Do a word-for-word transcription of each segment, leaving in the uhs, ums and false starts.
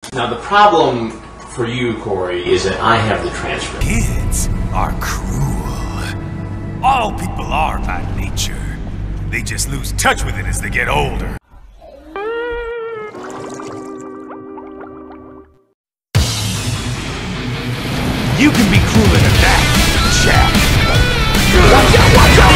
Now the problem for you, Corey, is that I have the transcript. Kids are cruel. All people are by nature. They just lose touch with it as they get older. You can be crueler than that, Jack. Watch out, watch out!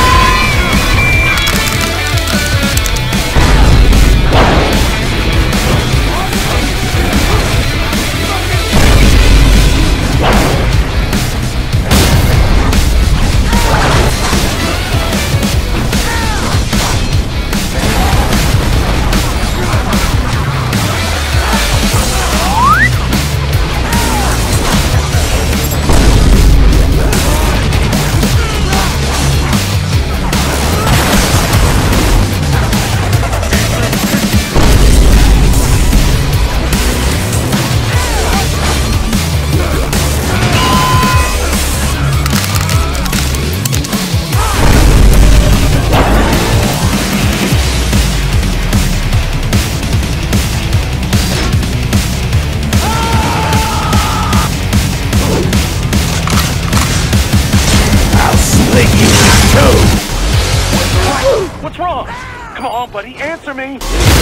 What's wrong? Come on, buddy, answer me!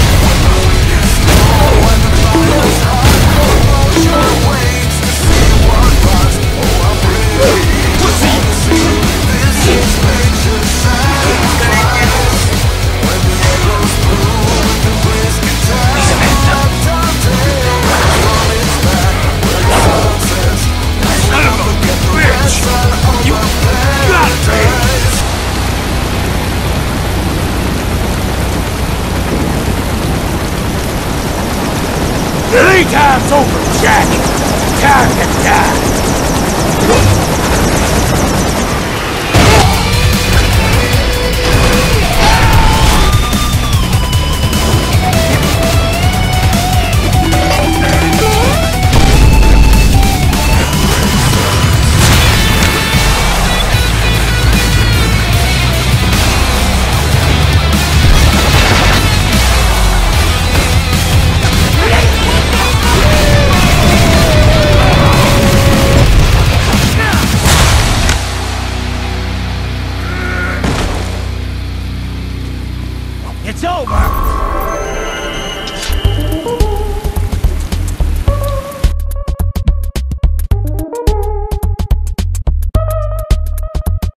Playtime's over, Jack! Time to die! It's over!